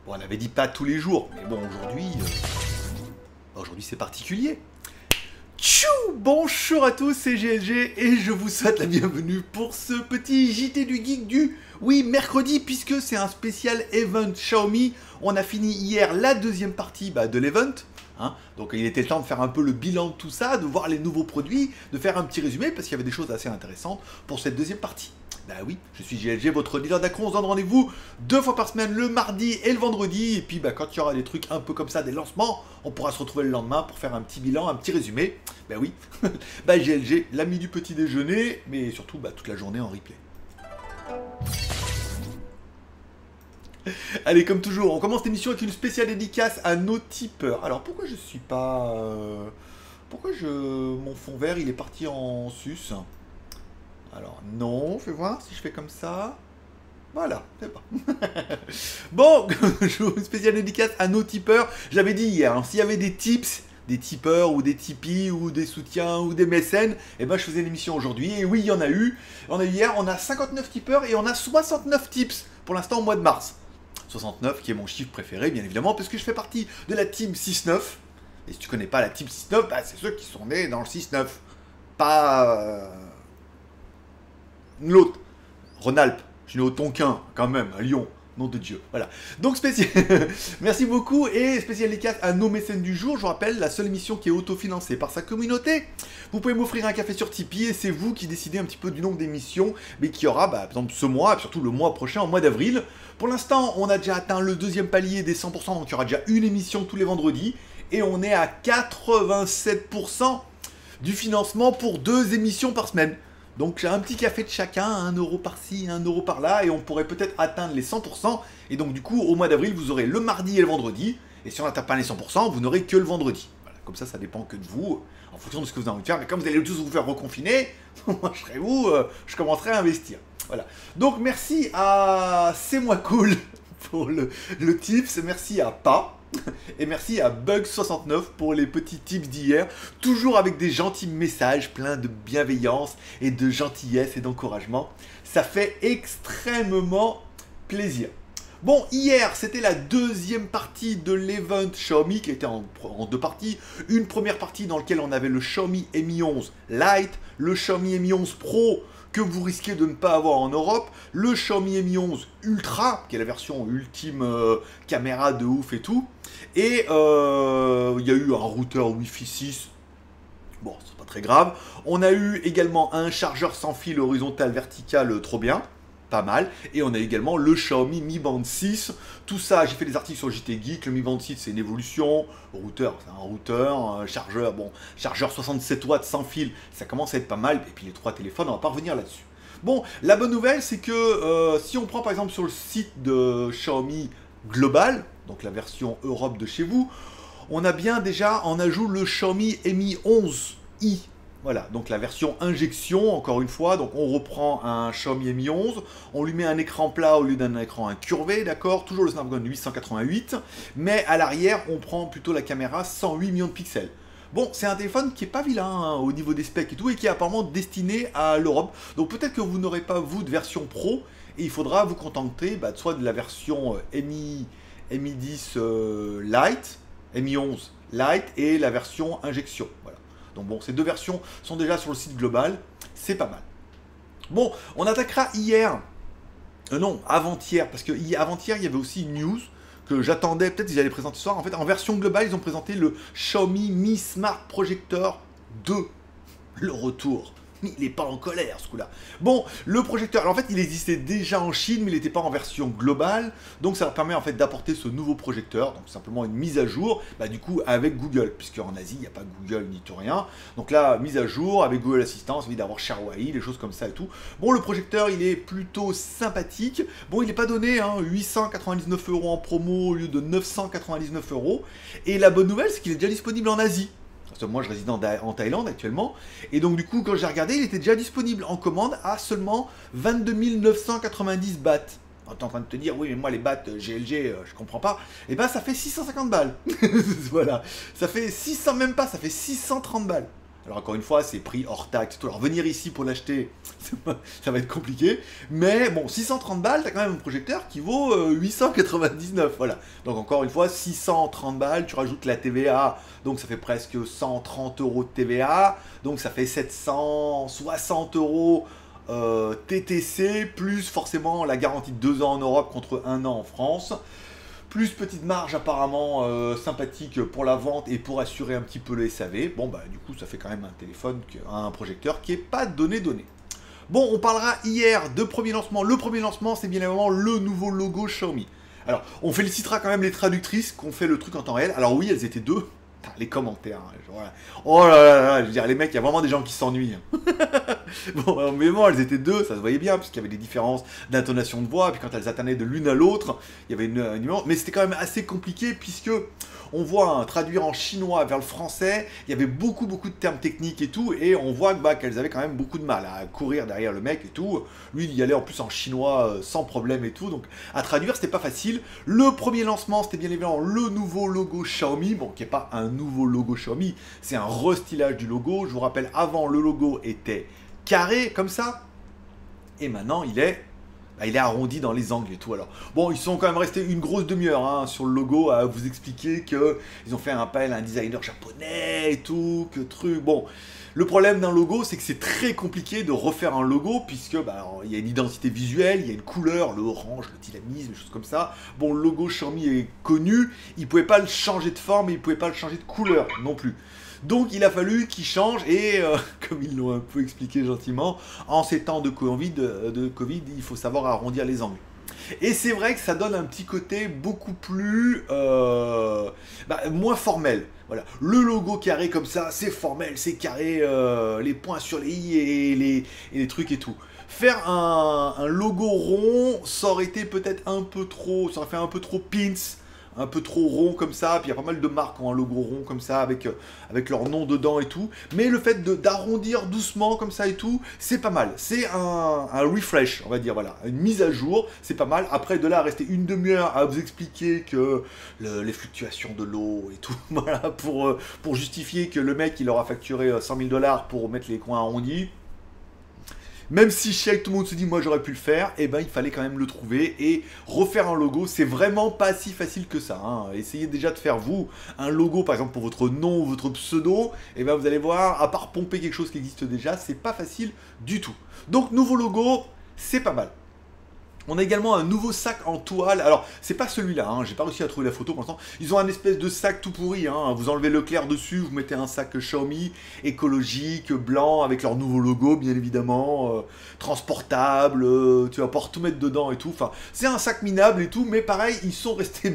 Bon, on avait dit pas tous les jours, mais bon, aujourd'hui, aujourd'hui c'est particulier. Tchou! Bonjour à tous, c'est GLG et je vous souhaite la bienvenue pour ce petit JT du Geek du, oui, mercredi, puisque c'est un spécial event Xiaomi. On a fini hier la deuxième partie de l'event. Hein, donc il était temps de faire un peu le bilan de tout ça, de voir les nouveaux produits, de faire un petit résumé, parce qu'il y avait des choses assez intéressantes pour cette deuxième partie. Bah oui, je suis GLG, votre leader d'accro, on se donne rendez-vous 2 fois par semaine, le mardi et le vendredi, et puis quand il y aura des trucs un peu comme ça, des lancements, on pourra se retrouver le lendemain pour faire un petit bilan, un petit résumé. Bah oui, GLG, l'ami du petit déjeuner, mais surtout toute la journée en replay. Allez, comme toujours, on commence l'émission avec une spéciale dédicace à nos tipeurs. Alors, pourquoi je suis pas... Pourquoi mon fond vert, il est parti en sus? Alors, non, fais voir si je fais comme ça. Voilà, c'est pas. Bon, une spéciale dédicace à nos tipeurs. Je l'avais dit hier, hein, s'il y avait des tips, des tipeurs ou des tipis ou des soutiens ou des mécènes, et je faisais l'émission aujourd'hui. Et oui, il y en a eu. On a eu hier, on a 59 tipeurs et on a 69 tips pour l'instant au mois de mars. 69 qui est mon chiffre préféré, bien évidemment, parce que je fais partie de la team 6-9. Et si tu connais pas la team 6-9, c'est ceux qui sont nés dans le 6-9. Pas l'autre. Rhône-Alpes. Je suis né au Tonkin, quand même, à Lyon. Nom de Dieu. Voilà. Donc, spécial. Merci beaucoup. Et spécial dédicace à nos mécènes du jour. Je vous rappelle, la seule émission qui est autofinancée par sa communauté. Vous pouvez m'offrir un café sur Tipeee et c'est vous qui décidez un petit peu du nombre d'émissions, mais qui aura, par exemple, ce mois, et surtout le mois prochain, en mois d'avril. Pour l'instant, on a déjà atteint le deuxième palier des 100%, donc il y aura déjà une émission tous les vendredis. Et on est à 87% du financement pour 2 émissions par semaine. Donc j'ai un petit café de chacun, 1 euro par-ci, 1 euro par-là, et on pourrait peut-être atteindre les 100%. Et donc du coup, au mois d'avril, vous aurez le mardi et le vendredi. Et si on n'atteint pas les 100%, vous n'aurez que le vendredi. Voilà, comme ça dépend que de vous, en fonction de ce que vous avez envie de faire. Mais comme vous allez tous vous faire reconfiner, moi je serai vous, je commencerai à investir. Voilà. Donc merci à C'est Moi Cool pour le tips, merci à Pa. Et merci à Bug69 pour les petits tips d'hier, toujours avec des gentils messages pleins de bienveillance et de gentillesse et d'encouragement. Ça fait extrêmement plaisir. Bon, hier, c'était la deuxième partie de l'event Xiaomi qui était en 2 parties. Une première partie dans laquelle on avait le Xiaomi Mi 11 Lite, le Xiaomi Mi 11 Pro que vous risquez de ne pas avoir en Europe, le Xiaomi Mi 11 Ultra, qui est la version ultime caméra de ouf et tout, et il y a eu un routeur Wi-Fi 6, bon, c'est pas très grave. On a eu également un chargeur sans fil horizontal vertical trop bien, pas mal, et on a également le Xiaomi Mi Band 6. Tout ça, j'ai fait des articles sur JT Geek. Le Mi Band 6 c'est une évolution, routeur c'est un routeur, un chargeur, bon, chargeur 67 watts sans fil, ça commence à être pas mal, et puis les 3 téléphones, on va pas revenir là-dessus. Bon, la bonne nouvelle c'est que si on prend par exemple sur le site de Xiaomi Global, donc la version Europe de chez vous, on a bien déjà en ajout le Xiaomi Mi 11i. Voilà, donc la version injection, encore une fois, donc on reprend un Xiaomi Mi 11, on lui met un écran plat au lieu d'un écran incurvé, d'accord, toujours le Snapdragon 888, mais à l'arrière, on prend plutôt la caméra 108 millions de pixels. Bon, c'est un téléphone qui est pas vilain hein, au niveau des specs et tout, et qui est apparemment destiné à l'Europe, donc peut-être que vous n'aurez pas, vous, de version pro, et il faudra vous contenter soit de la version Mi 10 Lite, Mi 11 Lite, et la version injection, voilà. Donc bon, ces 2 versions sont déjà sur le site global, c'est pas mal. Bon, on attaquera hier, non, avant-hier, parce que avant-hier, il y avait aussi une news que j'attendais, peut-être qu'ils allaient présenter ce soir. En fait, en version globale, ils ont présenté le Xiaomi Mi Smart Projector 2, le retour. Il n'est pas en colère ce coup-là. Bon, le projecteur, alors en fait il existait déjà en Chine, mais il n'était pas en version globale, donc ça leur permet en fait d'apporter ce nouveau projecteur, donc simplement une mise à jour, du coup avec Google, puisque en Asie il n'y a pas Google ni tout rien. Donc là, mise à jour avec Google Assistant, ça veut dire d'avoir Sharewai, des choses comme ça et tout. Bon, le projecteur il est plutôt sympathique. Bon, il n'est pas donné, hein, 899 € en promo au lieu de 999 €. Et la bonne nouvelle, c'est qu'il est déjà disponible en Asie. Moi je réside en Thaïlande actuellement, et donc du coup quand j'ai regardé il était déjà disponible en commande à seulement 22 990 bahts. Tu es en train de te dire oui mais moi les bahts GLG je comprends pas, et ça fait 650 balles. Voilà, ça fait 600 même pas, ça fait 630 balles. Alors encore une fois, c'est prix hors taxe et tout. Alors venir ici pour l'acheter, ça va être compliqué. Mais bon, 630 balles, t'as quand même un projecteur qui vaut 899, voilà. Donc encore une fois, 630 balles, tu rajoutes la TVA, donc ça fait presque 130 euros de TVA. Donc ça fait 760 euros TTC, plus forcément la garantie de 2 ans en Europe contre 1 an en France. Plus petite marge apparemment sympathique pour la vente et pour assurer un petit peu le SAV. Bon bah du coup ça fait quand même un téléphone, un projecteur qui est pas donné. Bon, on parlera hier de premier lancement. Le premier lancement, c'est bien évidemment le nouveau logo Xiaomi. Alors, on félicitera quand même les traductrices qui ont fait le truc en temps réel. Alors oui, elles étaient deux. Les commentaires, genre, oh là là là, je veux dire, les mecs, il y a vraiment des gens qui s'ennuient. Bon, mais bon, elles étaient deux, ça se voyait bien, parce qu'il y avait des différences d'intonation de voix, puis quand elles atteignaient de l'une à l'autre, il y avait une nuance, mais c'était quand même assez compliqué, puisque on voit traduire en chinois vers le français, il y avait beaucoup de termes techniques et tout, et on voit qu'elles avaient quand même beaucoup de mal à courir derrière le mec et tout. Lui, il y allait en plus en chinois sans problème et tout, donc à traduire, c'était pas facile. Le premier lancement, c'était bien évidemment le nouveau logo Xiaomi, bon, qui n'est pas un nouveau logo Xiaomi, c'est un restylage du logo. Je vous rappelle, avant, le logo était carré, comme ça, et maintenant, il est arrondi dans les angles et tout. Alors, bon, ils sont quand même restés une grosse demi-heure sur le logo à vous expliquer qu'ils ont fait un appel à un designer japonais et tout, que truc. Bon, le problème d'un logo, c'est que c'est très compliqué de refaire un logo, puisque il y a une identité visuelle, il y a une couleur, le orange, le dynamisme, des choses comme ça. Bon, le logo Xiaomi est connu, ils ne pouvaient pas le changer de forme et ils ne pouvaient pas le changer de couleur non plus. Donc il a fallu qu'ils changent et comme ils l'ont un peu expliqué gentiment, en ces temps de Covid, il faut savoir arrondir les angles. Et c'est vrai que ça donne un petit côté beaucoup plus moins formel. Voilà. Le logo carré comme ça, c'est formel, c'est carré, les points sur les i et les trucs et tout. Faire un logo rond, ça aurait été peut-être un peu trop, ça aurait fait un peu trop pins, un peu trop rond comme ça, puis il y a pas mal de marques qui ont un logo rond comme ça, avec leur nom dedans et tout, mais le fait d'arrondir doucement comme ça et tout, c'est pas mal, c'est un refresh, on va dire, voilà, une mise à jour, c'est pas mal. Après, de là à rester une demi-heure à vous expliquer que les fluctuations de l'eau et tout, voilà, pour justifier que le mec, il aura facturé 100 000 $ pour mettre les coins arrondis. Même si je sais que tout le monde se dit, moi j'aurais pu le faire, et il fallait quand même le trouver et refaire un logo. C'est vraiment pas si facile que ça. Essayez déjà de faire vous un logo, par exemple pour votre nom ou votre pseudo, et vous allez voir, à part pomper quelque chose qui existe déjà, c'est pas facile du tout. Donc nouveau logo, c'est pas mal. On a également un nouveau sac en toile. Alors, c'est pas celui-là, j'ai pas réussi à trouver la photo pour l'instant. Ils ont un espèce de sac tout pourri, Vous enlevez le clair dessus, vous mettez un sac Xiaomi, écologique, blanc, avec leur nouveau logo, bien évidemment, transportable, tu vas pouvoir tout mettre dedans et tout. Enfin, c'est un sac minable et tout, mais pareil, ils sont restés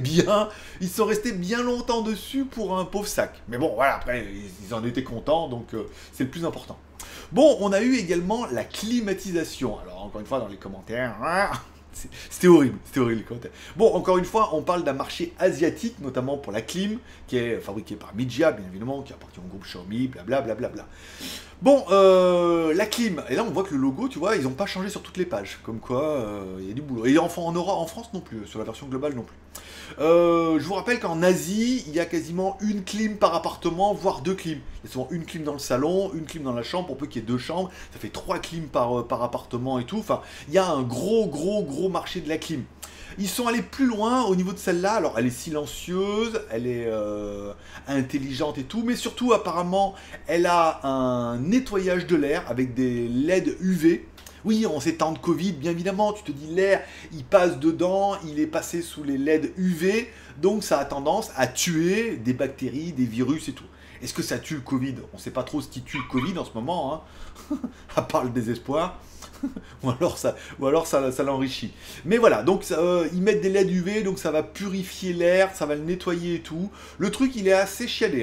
bien longtemps dessus pour un pauvre sac. Mais bon, voilà, après, ils en étaient contents, donc c'est le plus important. Bon, on a eu également la climatisation. Alors, encore une fois, dans les commentaires... C'était horrible les commentaires. Bon, encore une fois, on parle d'un marché asiatique, notamment pour la clim, qui est fabriquée par Mijia, bien évidemment, qui appartient au groupe Xiaomi, blablabla. Bon, la clim, et là on voit que le logo, tu vois, ils n'ont pas changé sur toutes les pages, comme quoi il y a du boulot. Et en France non plus, sur la version globale non plus. Je vous rappelle qu'en Asie, il y a quasiment une clim par appartement, voire 2 clims. Il y a souvent une clim dans le salon, une clim dans la chambre, pour peu qu'il y ait 2 chambres, ça fait 3 clims par appartement et tout. Enfin, il y a un gros marché de la clim. Ils sont allés plus loin au niveau de celle-là. Alors, elle est silencieuse, elle est intelligente et tout, mais surtout, apparemment, elle a un nettoyage de l'air avec des LED UV. Oui, en ces temps de Covid, bien évidemment, tu te dis l'air, il passe dedans, il est passé sous les LED UV, donc ça a tendance à tuer des bactéries, des virus et tout. Est-ce que ça tue le Covid? On ne sait pas trop ce qui tue le Covid en ce moment, à part le désespoir. ou alors ça l'enrichit. Mais voilà, donc ils mettent des LED UV, donc ça va purifier l'air, ça va le nettoyer et tout. Le truc, il est assez chiadé,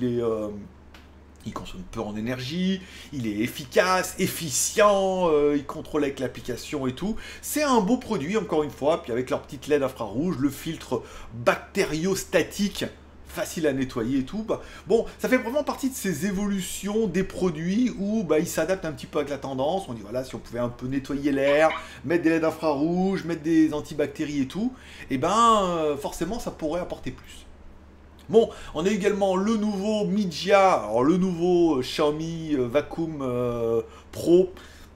il consomme peu en énergie, il est efficace, efficient, il contrôle avec l'application et tout. C'est un beau produit, encore une fois, puis avec leur petite LED infrarouge, le filtre bactériostatique, facile à nettoyer et tout. Bon, ça fait vraiment partie de ces évolutions des produits où ils s'adaptent un petit peu avec la tendance. On dit voilà, si on pouvait un peu nettoyer l'air, mettre des LED infrarouges, mettre des antibactéries et tout, forcément ça pourrait apporter plus. Bon, on a également le nouveau Mijia, alors le nouveau Xiaomi Vacuum Pro,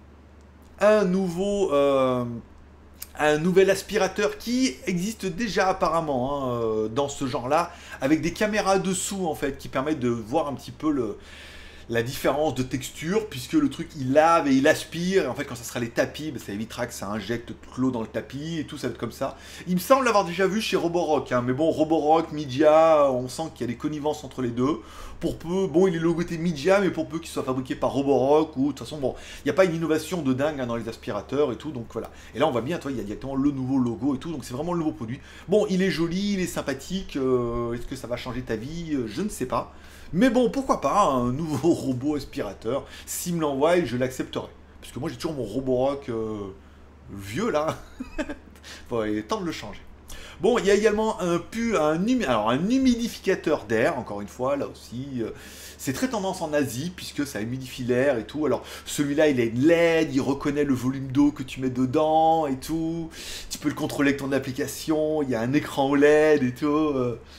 un nouveau, un nouvel aspirateur qui existe déjà apparemment hein, dans ce genre-là, avec des caméras dessous en fait, qui permettent de voir un petit peu la différence de texture, puisque le truc il lave et il aspire, et en fait quand ça sera les tapis, ça évitera que ça injecte de l'eau dans le tapis, et tout ça va être comme ça. Il me semble l'avoir déjà vu chez Roborock, hein, mais bon, Roborock, Mijia, on sent qu'il y a des connivences entre les deux. Pour peu, bon, il est logoté Mijia, mais pour peu qu'il soit fabriqué par Roborock, ou de toute façon, bon, il n'y a pas une innovation de dingue hein, dans les aspirateurs et tout, donc voilà. Et là, on voit bien, toi, il y a directement le nouveau logo et tout, donc c'est vraiment le nouveau produit. Bon, il est joli, il est sympathique, est-ce que ça va changer ta vie? Je ne sais pas. Mais bon, pourquoi pas, un nouveau robot aspirateur. S'il me l'envoie, je l'accepterai. Parce que moi, j'ai toujours mon Roborock vieux, là. Bon, il est temps de le changer. Bon, il y a également un humidificateur d'air, encore une fois, là aussi. C'est très tendance en Asie, puisque ça humidifie l'air et tout. Alors, celui-là, il a une LED, il reconnaît le volume d'eau que tu mets dedans et tout. Tu peux le contrôler avec ton application, il y a un écran OLED et tout.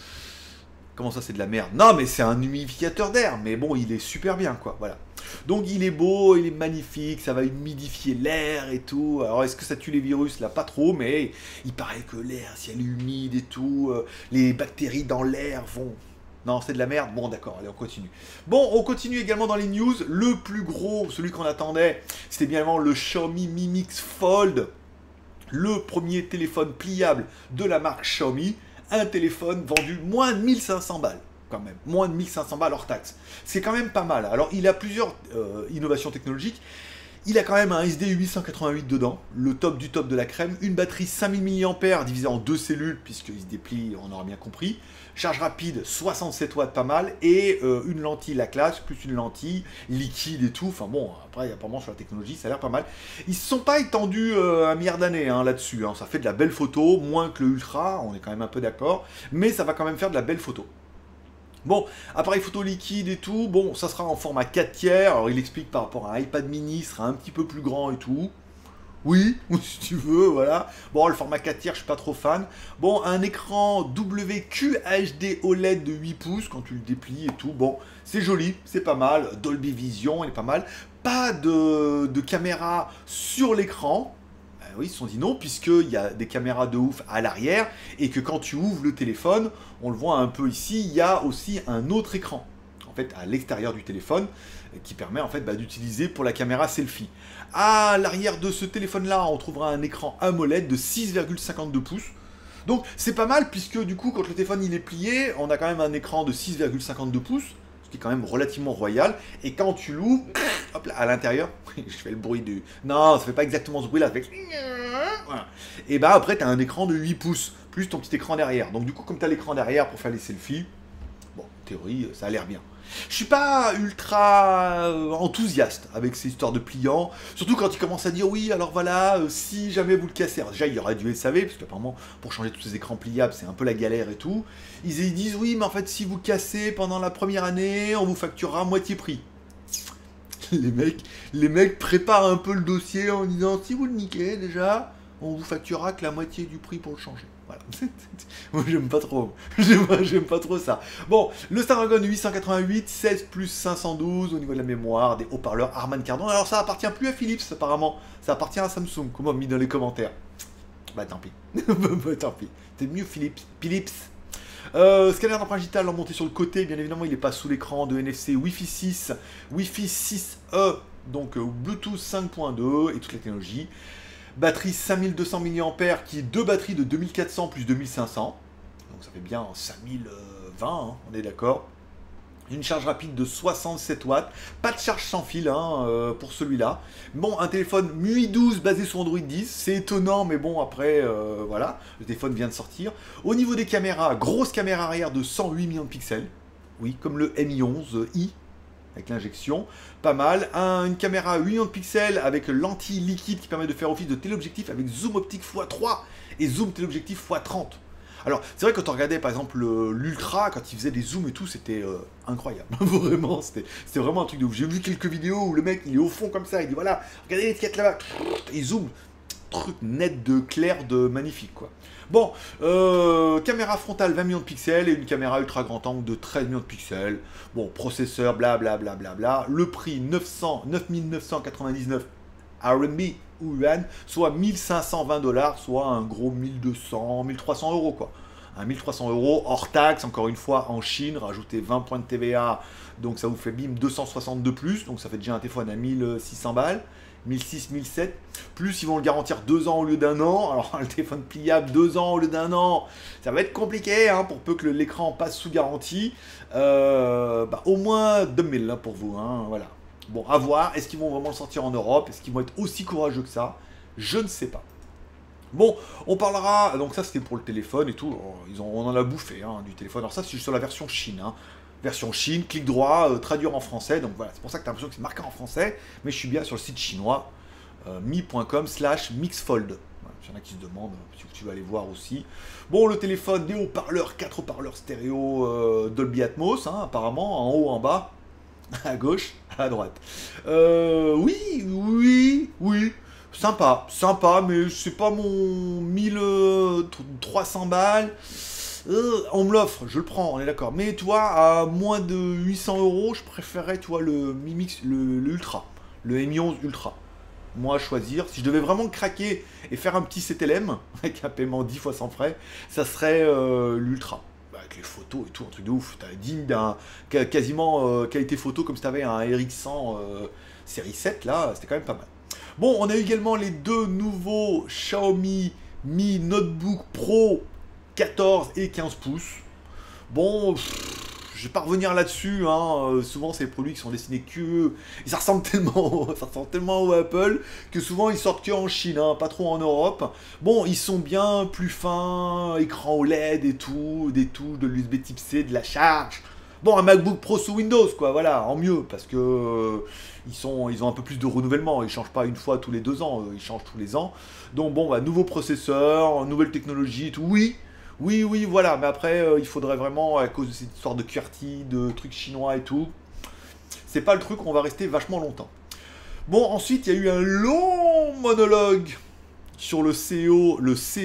Comment ça, c'est de la merde? Non, mais c'est un humidificateur d'air, mais bon, il est super bien, quoi, voilà. Donc il est beau, il est magnifique, ça va humidifier l'air et tout. Alors est-ce que ça tue les virus? Là, pas trop, mais il paraît que l'air, si elle est humide et tout, les bactéries dans l'air vont... Non, c'est de la merde. Bon, d'accord, allez, on continue. Bon, on continue également dans les news. Le plus gros, celui qu'on attendait, c'était bien évidemment le Xiaomi Mi Mix Fold, le premier téléphone pliable de la marque Xiaomi. Un téléphone vendu moins de 1500 balles, quand même. Moins de 1500 balles hors taxe. C'est quand même pas mal. Alors, il a plusieurs innovations technologiques. Il a quand même un SD 888 dedans, le top du top de la crème, une batterie 5000 mAh divisée en deux cellules, puisqu'il se déplie, on aura bien compris, charge rapide 67 watts, pas mal, et une lentille la classe, plus une lentille liquide et tout, enfin bon, après apparemment sur la technologie, ça a l'air pas mal. Ils se sont pas étendus un milliard d'années hein, là-dessus, hein. Ça fait de la belle photo, moins que le Ultra, on est quand même un peu d'accord, mais ça va quand même faire de la belle photo. Bon, appareil photo liquide et tout, bon, ça sera en format 4 tiers, alors il explique par rapport à un iPad mini, il sera un petit peu plus grand et tout. Oui, si tu veux, voilà. Bon, le format 4 tiers, je suis pas trop fan. Bon, un écran WQHD OLED de 8 pouces, quand tu le déplies et tout, bon, c'est joli, c'est pas mal. Dolby Vision, il est pas mal. Pas de caméra sur l'écran. Oui, ils se sont dit non, puisqu'il y a des caméras de ouf à l'arrière, et que quand tu ouvres le téléphone, on le voit un peu ici, il y a aussi un autre écran, en fait, à l'extérieur du téléphone, qui permet en fait d'utiliser pour la caméra selfie. À l'arrière de ce téléphone-là, on trouvera un écran AMOLED de 6,52 pouces. Donc c'est pas mal, puisque du coup, quand le téléphone il est plié, on a quand même un écran de 6,52 pouces, qui est quand même relativement royal, et quand tu l'ouvres, hop là, à l'intérieur, je fais le bruit du... Non, ça fait pas exactement ce bruit là, ça fait... Voilà. Et bah après, tu as un écran de 8 pouces, plus ton petit écran derrière. Donc du coup, comme tu as l'écran derrière pour faire les selfies, bon, en théorie, ça a l'air bien. Je suis pas ultra enthousiaste avec ces histoires de pliants, surtout quand ils commencent à dire oui, alors voilà, si jamais vous le cassez, alors déjà il y aura du SAV, parce qu'apparemment pour changer tous ces écrans pliables c'est un peu la galère et tout, ils disent oui, mais en fait si vous cassez pendant la première année, on vous facturera moitié prix. Les mecs préparent un peu le dossier en disant si vous le niquez déjà, on vous facturera que la moitié du prix pour le changer. Voilà. Moi j'aime pas trop. J'aime pas trop ça. Bon, le Snapdragon 888, 16 plus 512 au niveau de la mémoire, des haut-parleurs Harman Kardon. Alors ça appartient plus à Philips apparemment. Ça appartient à Samsung, comme on a mis dans les commentaires. Bah tant pis. Bah tant pi. C'est mieux Philips. Scanner d'empreinte digitale monté sur le côté, bien évidemment il n'est pas sous l'écran de NFC Wi-Fi 6, Wi-Fi 6E, donc Bluetooth 5.2 et toute la technologie. Batterie 5200 mAh qui est deux batteries de 2400 plus 2500, donc ça fait bien 5020, hein, on est d'accord. Une charge rapide de 67 watts, pas de charge sans fil hein, pour celui-là. Bon, un téléphone MUI 12 basé sur Android 10, c'est étonnant, mais bon, après, voilà, le téléphone vient de sortir. Au niveau des caméras, grosse caméra arrière de 108 millions de pixels, oui, comme le Mi 11i, avec l'injection, pas mal. Une caméra 8 millions de pixels avec lentille liquide qui permet de faire office de téléobjectif avec zoom optique x3 et zoom téléobjectif x30. Alors, c'est vrai que quand on regardait par exemple l'Ultra, quand il faisait des zooms et tout, c'était incroyable. Vraiment, c'était vraiment un truc de ouf. J'ai vu quelques vidéos où le mec, il est au fond comme ça, il dit voilà, regardez l'étiquette là-bas, il zoome. truc net de clair, de magnifique, quoi. Bon, caméra frontale 20 millions de pixels et une caméra ultra grand angle de 13 millions de pixels. Bon, processeur, blablabla. Bla, bla, bla. Le prix 9999 RMB ou yuan, soit 1520 $, soit un gros 1200, 1300 euros, quoi. 1300 euros hors taxe, encore une fois, en Chine, rajoutez 20 points de TVA, donc ça vous fait bim 260 de plus, donc ça fait déjà un téléphone à 1600 balles. 1600, 1700, plus ils vont le garantir 2 ans au lieu d'1 an, alors le téléphone pliable 2 ans au lieu d'1 an, ça va être compliqué, hein, pour peu que l'écran passe sous garantie, au moins 2000 hein, pour vous, hein, voilà. Bon, à voir, est-ce qu'ils vont vraiment le sortir en Europe, est-ce qu'ils vont être aussi courageux que ça, je ne sais pas. Bon, on parlera, donc ça c'était pour le téléphone et tout, on en a bouffé hein, du téléphone, alors ça c'est sur la version Chine, hein. Version Chine, clic droit, traduire en français, donc voilà, c'est pour ça que tu as l'impression que c'est marqué en français, mais je suis bien sur le site chinois, mi.com/mixfold. Voilà, il y en a qui se demandent, si tu vas aller voir aussi. Bon, le téléphone, des haut-parleurs, 4 haut-parleurs stéréo Dolby Atmos, hein, apparemment, en haut, en bas, à gauche, à droite. Oui, sympa, mais c'est pas mon 1300 balles. On me l'offre, je le prends, on est d'accord. Mais toi, à moins de 800 euros, je préférerais, toi, le Mi Mix, le Ultra, le Mi 11 Ultra. Moi, à choisir, si je devais vraiment craquer et faire un petit CTLM, avec un paiement 10 fois sans frais, ça serait l'Ultra. Avec les photos et tout, un truc de ouf. T'as digne d'un quasiment qualité photo comme si t'avais un RX100 série 7, là, c'était quand même pas mal. Bon, on a également les deux nouveaux Xiaomi Mi Notebook Pro 14 et 15 pouces. Bon, je vais pas revenir là-dessus, hein. Souvent c'est des produits qui sont destinés que... Ça ressemble tellement au Apple que souvent ils sortent que en Chine, hein, pas trop en Europe. Bon, ils sont bien plus fins, écran OLED et tout, des touches de l'USB type C, de la charge. Bon, un MacBook Pro sous Windows, quoi, voilà, en mieux, parce que ils ont un peu plus de renouvellement, ils changent pas une fois tous les 2 ans, ils changent tous les ans. Donc bon, nouveau processeur, nouvelle technologie et tout, oui, voilà, mais après, il faudrait vraiment, à cause de cette histoire de QWERTY, de trucs chinois et tout, c'est pas le truc où on va rester vachement longtemps. Bon, ensuite, il y a eu un long monologue sur le CEO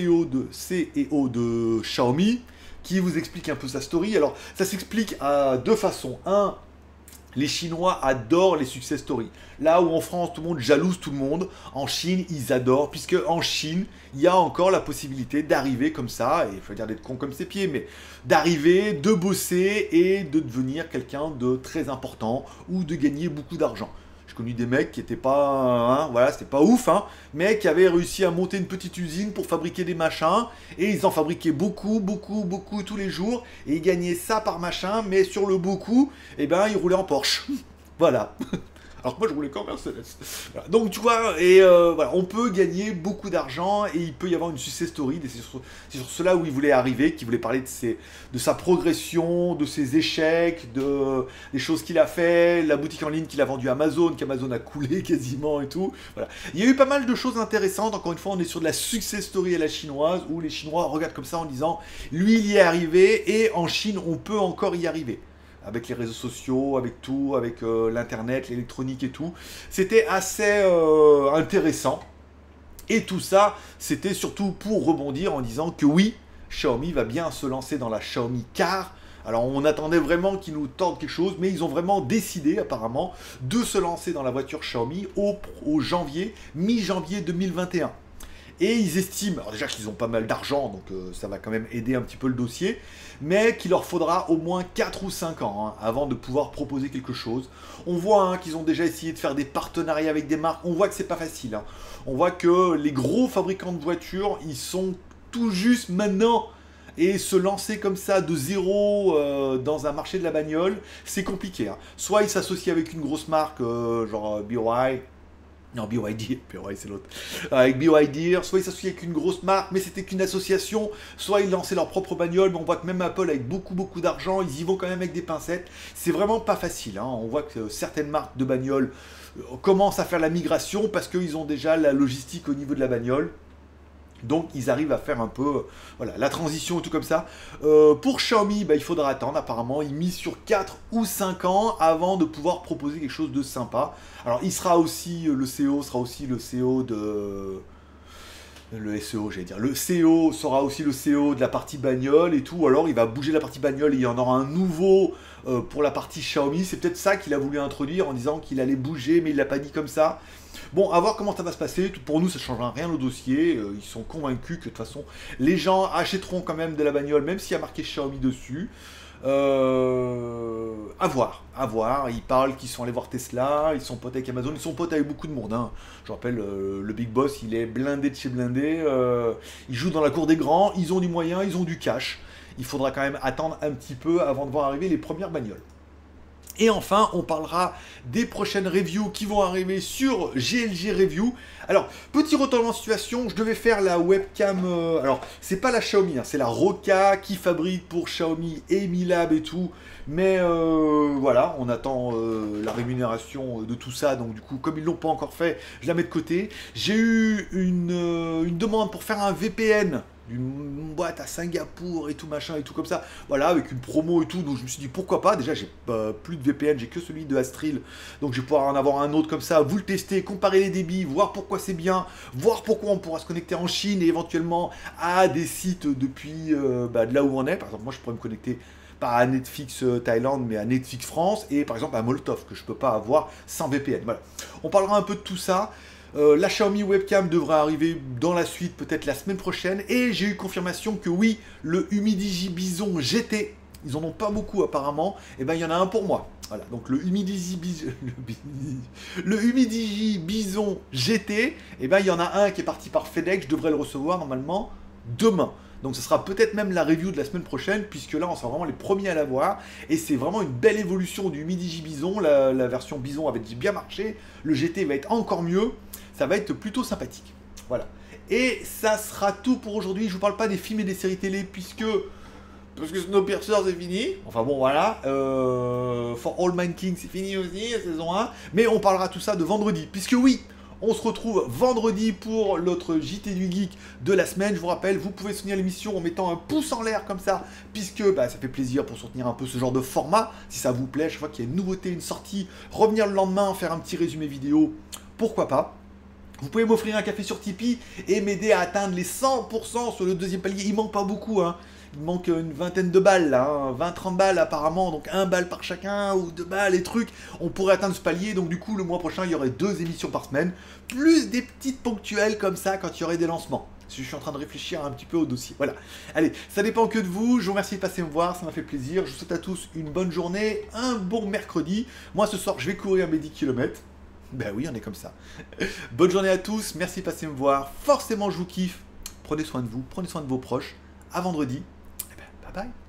de Xiaomi, qui vous explique un peu sa story. Alors, ça s'explique à deux façons. Un, les Chinois adorent les success stories. Là où en France, tout le monde jalouse tout le monde, en Chine, ils adorent, puisque en Chine, il y a encore la possibilité d'arriver comme ça, et il faut dire d'être con comme ses pieds, mais d'arriver, de bosser et de devenir quelqu'un de très important ou de gagner beaucoup d'argent. J'ai connu des mecs qui étaient pas, hein, voilà, c'était pas ouf, hein, mais qui avaient réussi à monter une petite usine pour fabriquer des machins, et ils en fabriquaient beaucoup tous les jours, et ils gagnaient ça par machin, mais sur le beaucoup, eh ben, ils roulaient en Porsche. Voilà. Alors que moi je roulais qu'en Mercedes. Voilà. Donc tu vois, et voilà, on peut gagner beaucoup d'argent et il peut y avoir une success story. C'est sur cela où il voulait arriver, qui voulait parler de sa progression, de ses échecs, des choses qu'il a fait, la boutique en ligne qu'il a vendue à Amazon, qu'Amazon a coulé quasiment et tout. Voilà. Il y a eu pas mal de choses intéressantes. Encore une fois, on est sur de la success story à la chinoise où les Chinois regardent comme ça en disant lui il y est arrivé et en Chine on peut encore y arriver. Avec les réseaux sociaux, avec tout, avec l'internet, l'électronique et tout. C'était assez intéressant. Et tout ça, c'était surtout pour rebondir en disant que oui, Xiaomi va bien se lancer dans la Xiaomi Car. Alors on attendait vraiment qu'ils nous tordent quelque chose, mais ils ont vraiment décidé apparemment de se lancer dans la voiture Xiaomi au janvier, mi-janvier 2021. Et ils estiment, alors déjà qu'ils ont pas mal d'argent, donc ça va quand même aider un petit peu le dossier, mais qu'il leur faudra au moins 4 ou 5 ans hein, avant de pouvoir proposer quelque chose. On voit hein, qu'ils ont déjà essayé de faire des partenariats avec des marques, on voit que c'est pas facile. Hein. On voit que les gros fabricants de voitures, ils sont tout juste maintenant, et se lancer comme ça de zéro dans un marché de la bagnole, c'est compliqué. Hein. Soit ils s'associent avec une grosse marque, genre BYD, non, BYD c'est l'autre. Avec BYD, soit ils s'associaient avec une grosse marque, mais c'était qu'une association, soit ils lançaient leur propre bagnole, mais on voit que même Apple, avec beaucoup d'argent, ils y vont quand même avec des pincettes. C'est vraiment pas facile, hein. On voit que certaines marques de bagnoles commencent à faire la migration parce qu'ils ont déjà la logistique au niveau de la bagnole. Donc ils arrivent à faire un peu voilà, la transition et tout comme ça. Pour Xiaomi, il faudra attendre apparemment. Ils misent sur 4 ou 5 ans avant de pouvoir proposer quelque chose de sympa. Alors il sera aussi, le CEO sera aussi le CEO le SEO, j'allais dire. Le CEO sera aussi le CEO de la partie bagnole et tout. Alors, il va bouger la partie bagnole et il y en aura un nouveau pour la partie Xiaomi. C'est peut-être ça qu'il a voulu introduire en disant qu'il allait bouger, mais il l'a pas dit comme ça. Bon, à voir comment ça va se passer. Pour nous, ça ne changera rien au dossier. Ils sont convaincus que de toute façon, les gens achèteront quand même de la bagnole, même s'il y a marqué Xiaomi dessus. À voir, à voir. Ils parlent qu'ils sont allés voir Tesla, ils sont potes avec Amazon, ils sont potes avec beaucoup de monde. Hein. Je rappelle, le Big Boss, il est blindé de chez blindé. Il joue dans la cour des grands, ils ont du moyen, ils ont du cash. Il faudra quand même attendre un petit peu avant de voir arriver les premières bagnoles. Et enfin, on parlera des prochaines reviews qui vont arriver sur GLG Review. Alors, petit retournement de situation, je devais faire la webcam... alors, c'est pas la Xiaomi, hein, c'est la Roca qui fabrique pour Xiaomi et Mi Lab et tout. Mais voilà, on attend la rémunération de tout ça. Donc du coup, comme ils l'ont pas encore fait, je la mets de côté. J'ai eu une demande pour faire un VPN d'une boîte à Singapour et tout machin et tout comme ça, voilà, avec une promo et tout, donc je me suis dit pourquoi pas. Déjà j'ai plus de VPN, j'ai que celui de Astril, donc je vais pouvoir en avoir un autre comme ça, vous le tester, comparer les débits, voir pourquoi c'est bien, voir pourquoi on pourra se connecter en Chine et éventuellement à des sites depuis de là où on est. Par exemple, moi je pourrais me connecter pas à Netflix Thaïlande, mais à Netflix France, et par exemple à Molotov, que je peux pas avoir sans VPN. Voilà. On parlera un peu de tout ça. La Xiaomi webcam devrait arriver dans la suite, peut-être la semaine prochaine. Et j'ai eu confirmation que oui, le Humidigi Bison GT, ils en ont pas beaucoup apparemment, et ben il y en a un pour moi. Voilà, donc le Humidigi Bison GT, et ben il y en a un qui est parti par FedEx, je devrais le recevoir normalement demain. Donc ce sera peut-être même la review de la semaine prochaine, puisque là on sera vraiment les premiers à l'avoir. Et c'est vraiment une belle évolution du Humidigi Bison. La version Bison avait bien marché, le GT va être encore mieux. Ça va être plutôt sympathique. Voilà. Et ça sera tout pour aujourd'hui. Je vous parle pas des films et des séries télé, parce que Snowpiercer c'est fini. Enfin bon voilà. For All Mankind King c'est fini aussi, la saison 1. Mais on parlera tout ça de vendredi, puisque oui, on se retrouve vendredi pour l'autre JT du Geek de la semaine. Je vous rappelle, vous pouvez soutenir l'émission en mettant un pouce en l'air comme ça, puisque ça fait plaisir pour soutenir un peu ce genre de format. Si ça vous plaît, chaque fois qu'il y a une nouveauté, une sortie, revenir le lendemain, faire un petit résumé vidéo, pourquoi pas. Vous pouvez m'offrir un café sur Tipeee et m'aider à atteindre les 100% sur le deuxième palier. Il manque pas beaucoup, hein. Il manque une vingtaine de balles, là, hein. 20-30 balles apparemment, donc 1 balle par chacun, ou 2 balles et trucs. On pourrait atteindre ce palier, donc du coup, le mois prochain, il y aurait 2 émissions par semaine, plus des petites ponctuelles comme ça quand il y aurait des lancements. Je suis en train de réfléchir un petit peu au dossier. Voilà. Allez, ça dépend que de vous. Je vous remercie de passer me voir, ça m'a fait plaisir. Je vous souhaite à tous une bonne journée, un bon mercredi. Moi, ce soir, je vais courir mes 10 km. Ben oui, on est comme ça. Bonne journée à tous, merci de passer me voir. Forcément, je vous kiffe. Prenez soin de vous, prenez soin de vos proches. À vendredi. Et ben, bye bye.